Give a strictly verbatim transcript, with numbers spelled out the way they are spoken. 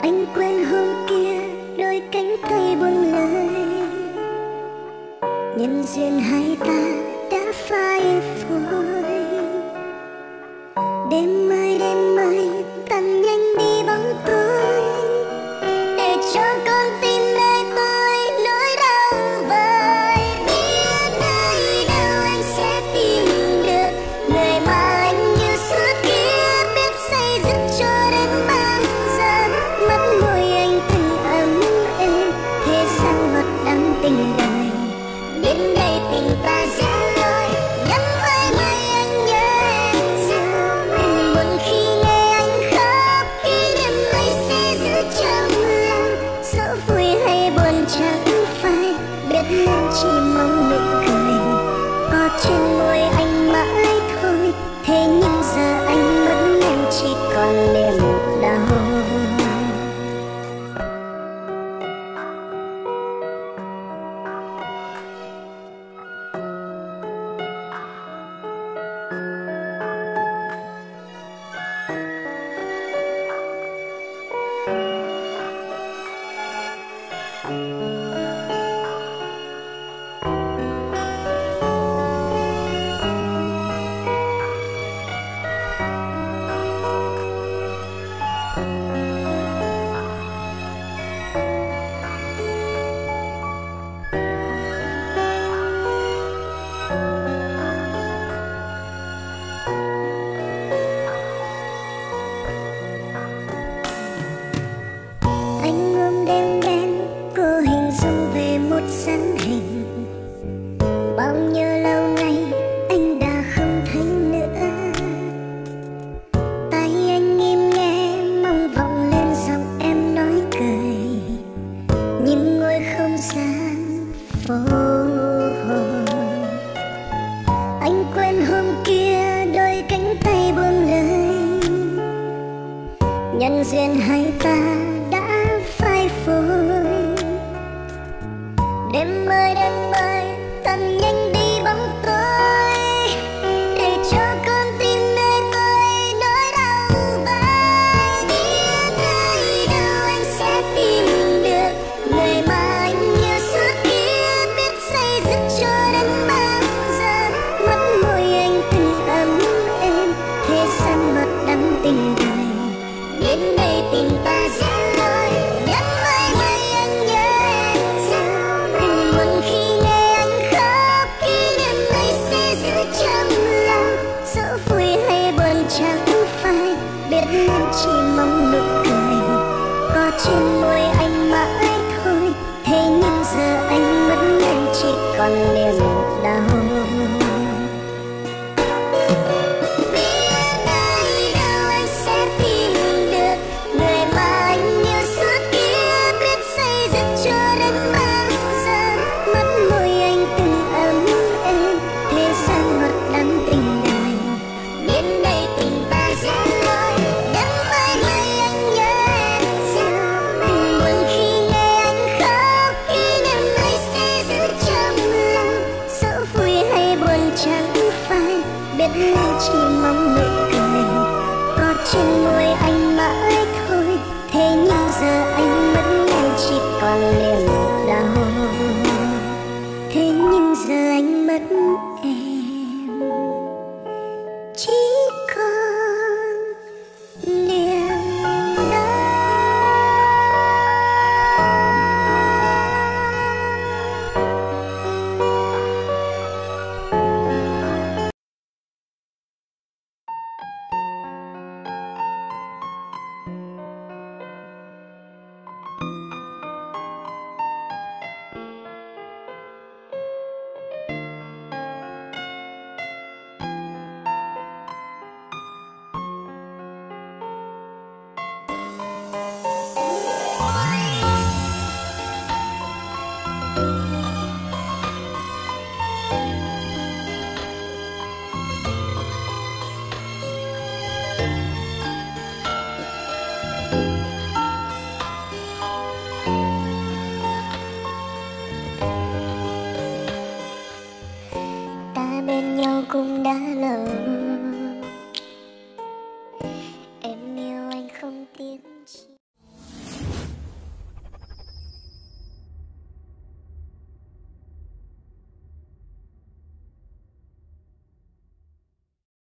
Anh quên hôm kia đôi cánh tay buông lời, nhân duyên hai ta đã phai phôi. Đêm ơi đêm ơi tan nhanh đi bóng tối, để cho con tim nơi tôi nỗi đau vơi. Biết nơi đâu anh sẽ tìm được người mà anh như xưa kia, biết say dứt cho đến bao giờ. Mắt môi anh từng ấm êm, thế gian ngọt đắng tình đời. Đến đây tình ta rẽ đôi, nhắm với mây anh nhớ em dịu. Buồn khi nghe anh khóc, kỷ niệm ấy sẽ giữ trong lòng. Dẫu vui hay buồn chẳng phai, biết nên chỉ mong nụ cười có trên môi anh mãi thôi. Thế nhưng giờ anh mất em chỉ còn niềm đau. Anh ôm đêm đen, cô hình dung về một thân hình. Bao nhiêu lâu nay anh đã không thấy nữa. Tai anh im nghe mong vọng lên giọng em nói cười, nhưng ngôi không gian phố hồn. Anh quên hôm kia đôi cánh tay buông lời, nhân duyên hai ta đã phai phôi. Đêm ơi đêm ơi tan nhanh đi bóng tối, để cho con tim nơi tôi nỗi đau vơi. Biết nơi đâu anh sẽ tìm được người mà anh như xưa kia, biết say dứt cho đến bao giờ. Mắt môi anh từng ấm êm, thế gian ngọt đắng tình đời. Đến đây tình ta rẽ đôi, nhắm với mây anh nhớ em dịu. Buồn khi nghe anh khóc, kỷ niệm ấy sẽ giữ trong lòng. Dẫu vui hay buồn chẳng phai, biết nên chỉ mong nụ cười có trên môi anh mãi thôi. Thế nhưng giờ anh mất em chỉ còn niềm đau. Biết nên chỉ mong nụ cười có trên môi anh mãi thôi. Thế nhưng giờ anh mất em chỉ còn